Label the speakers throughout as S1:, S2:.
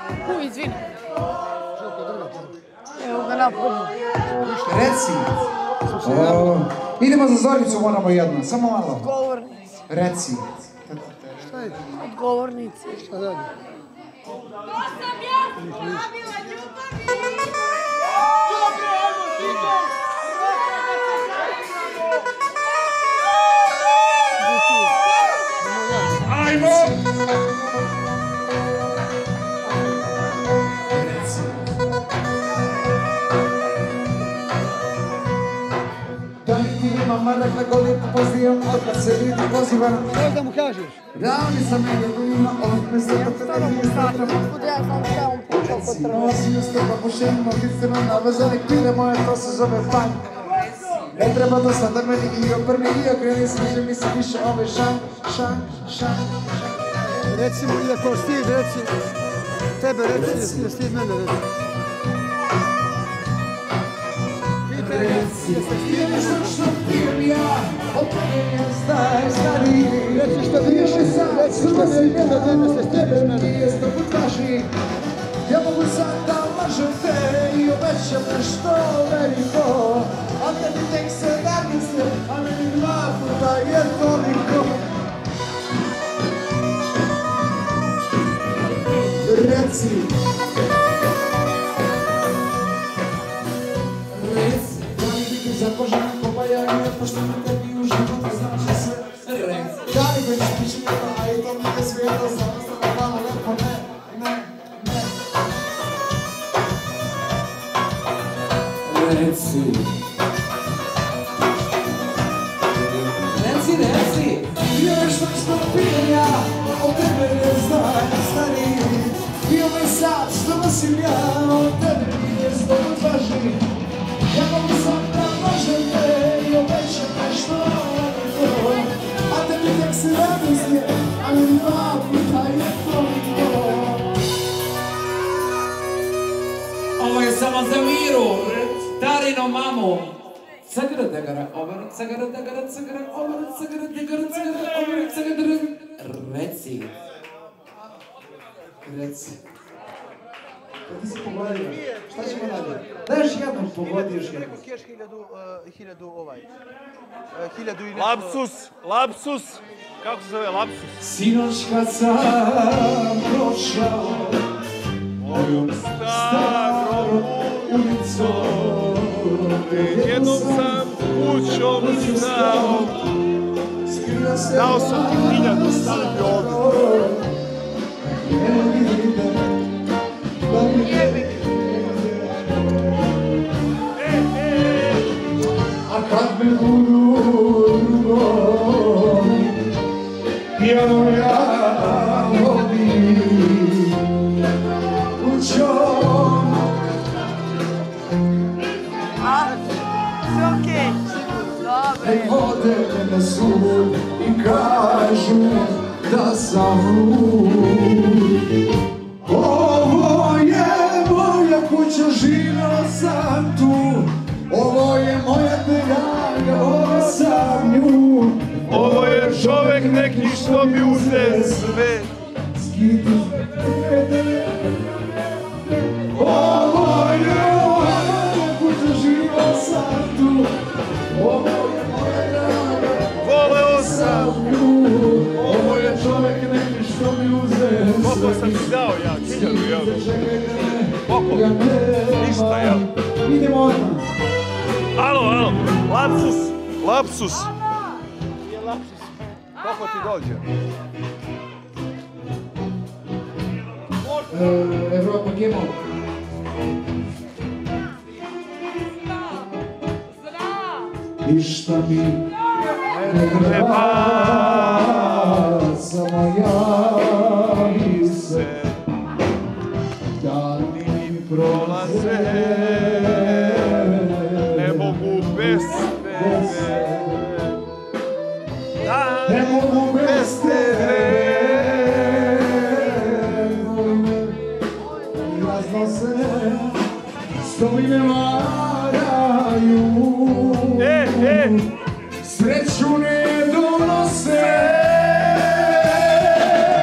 S1: Izvini. Evo ga napolju.
S2: Reci. Idemo za Zoricu, moramo jedno, samo malo.
S1: Odgovornici.
S2: Reci.
S3: Šta je?
S1: Odgovornici.
S3: Šta dalje?
S4: To sam ja slavila ljubavi!
S5: Dobro, ajmo, Igor!
S2: Ajmo! Da li ti mama rekla golim pozivam, kad se vidi pozivam.
S3: Šta da mu kažeš?
S2: Ravni sam negovina, ovih mesta da te ne nije strano.
S1: Otkud ja znam šta on pričao kod trva.
S2: Nosi usta pa pošeljimo, istina navezani pile moje, to se zove punk. Ne treba do sada meni io, prvi io, kreni sviđe mi se više ove šan.
S3: Reci mu, iako stid, reci. Tebe reci, je stid mene reci.
S2: Reci, je nešto što pijem ja, od mene staje stariji.
S3: Reci što vidiš, reci što vidiš, da tebe se stidiš mene.
S2: Nije sto put važniji, ja mogu sad da mažem te i obećam nešto veliko. A tebi tek 17, a meni 2 puta je toliko. Reci. Reci, da li biti zakožena ko bajanje, pošto mi tebi u životu znači sve. Reci, da li već piše njena, a i to mi je svijeta, samo sam malo lepo, ne. Reci. Bio je što pijem ja, od tebe ne znam stariji. Bio me sad što nosim ja, od tebe nije sto put važniji. Ja mogu sad da mažem te i obećam nešto veliko. A tebi tek 17, a mi 2 puta je toliko.
S6: Ovo je samo za Miru, Tarino mamu. Cagara dagara, ovara, cagara dagara, cagara, ovara, cagara dagara, cagara, ovara, cagara dagara. Reci.
S2: Kad ti si pogodio, šta ćemo dalje? Daj još jednom pogodi, još jednom.
S3: Rekao kješ 1000 i nešto.
S5: Lapsus. Kako se zove lapsus?
S2: Sinoć kad sam prošao mojom starom ulicom,
S5: Jednom sam kućom znao, dao sam ti 1000 staviti ovdje.
S2: A kad me budu drugom, pijano ja vodim kućom.
S1: Sve okej. Dobre.
S2: Vode me na sud i kažu da sam lud. Ovo je moja kuća, živio sam tu. Ovo je moja draga, ovo sam nju.
S5: Ovo je čovek neki što mi uze sve.
S2: Ovo je moja kuća, živio sam tu. Ovo je moja draga,
S5: Voleo sam.
S2: ovo je čovek neki što mi uze sve.
S5: Koliko sam ti dao ja? 1000, jel? Koliko? Ništa, jel?
S2: Idemo odmah.
S5: Alo, lapsus.
S3: Je lapsus. Koliko ti dođe?
S2: Evropa Gemo. Ništa mi ne treba, samo ja i se. Dani mi prolaze,
S5: Ne mogu bez tebe.
S2: ne mogu bez tebe. Voli me, raznose, stoji me varaju. Sreću ne donose.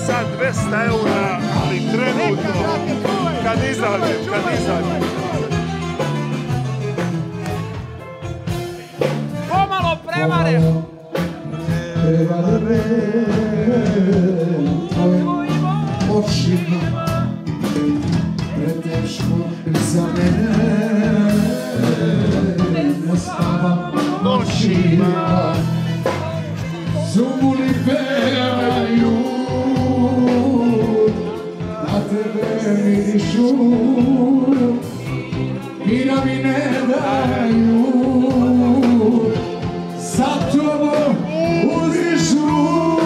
S5: sad 200 eura, ali trenutno, kad izađem.
S6: Pomalo prevareš.
S2: Prevare tvojim očima, preteško za mene, ne spavam noćima, zubuli pevaju, na tebe mirišu, i da mi ne daju, za tobom udišu.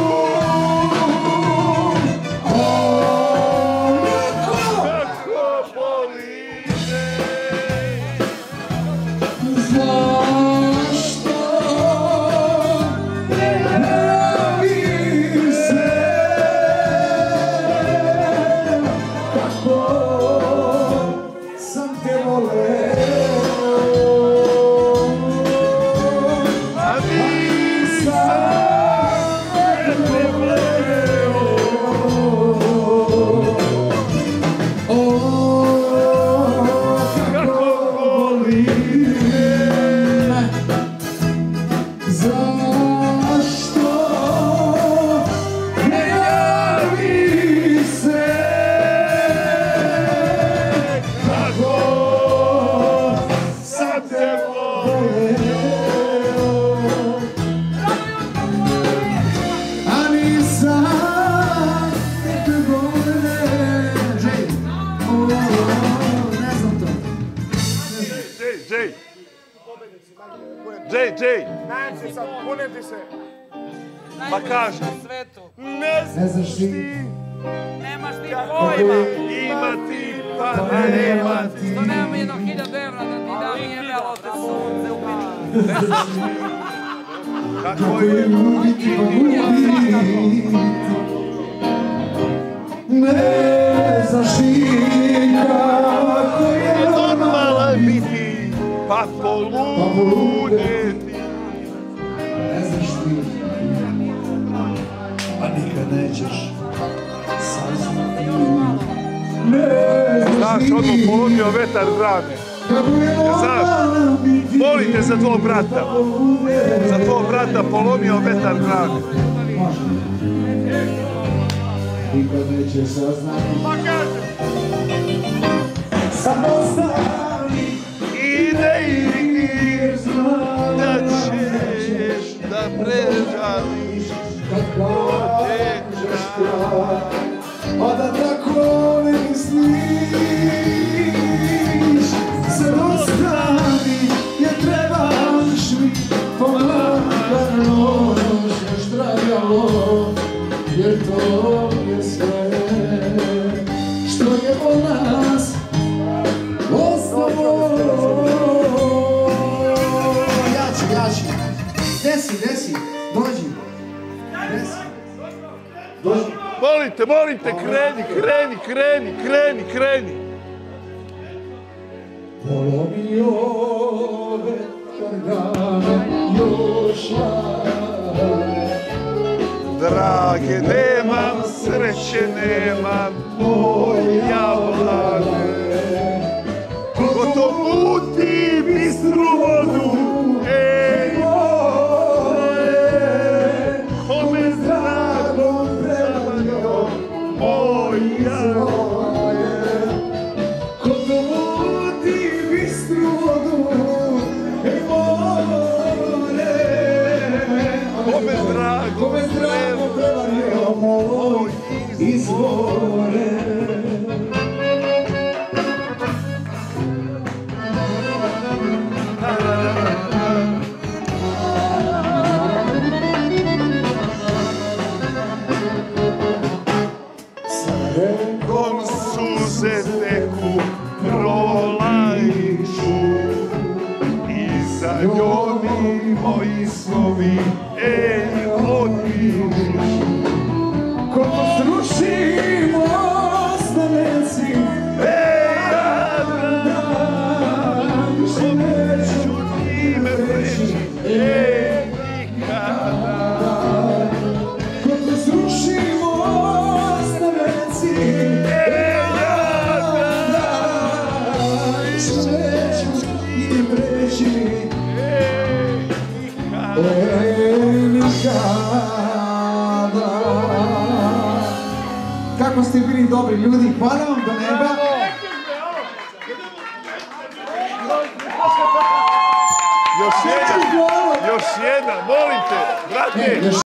S5: Jay, pa kaži.
S2: Ne znaš ti.
S6: Nemaš ti pojma.
S5: Ima ti, pa nema ti.
S6: Što nemam 1000 evra da ti da nije jebalo te sunce u meni.
S5: Kako je?
S2: Ne znaš ti kako je
S5: normalno biti, pa poludjeti.
S2: Ne znaš ti, a nikad nećeš saznati. Ne
S5: Znaš, odmah polomio vetar grane. Znaš, molite za tvoj brata. Za tvoj brata polomio vetar grane.
S2: Nikad nećeš saznati.
S5: Pa kaže.
S2: Samo stani.
S5: Ide da ćeš da prežališ
S2: kad kažeš kraj, a da tako ne misliš. Samo stani, jer trebaš mi pomagano, još tragalo, jer to je sve što je od nas ostalo. Jači, desi, dođi. Dođi.
S5: Molite, kreni.
S2: Polomio vetar grane još lane.
S5: Drage, nemam sreće, nemam moja vlade. Ko to puti bistru vodu, ej, kome zdravog prevalio moja vlade.
S2: Ko to puti bistru vodu, ej, more.
S5: Kome zdravog
S2: prevalio moj izvore.
S5: Kom suze teku prolaiću i za njom moji snovi, ej, otišu.
S2: Ko to sruši most na meci,
S5: Više neću time preći, ej, nikada.
S2: ko to sruši most nikada. Kako ste bili dobri ljudi, hvala vam do neba.
S5: Još jedan, molim te, brate.